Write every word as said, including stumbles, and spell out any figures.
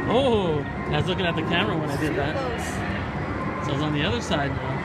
Oh, I was looking at the camera when I did that. Close. So I was on the other side now.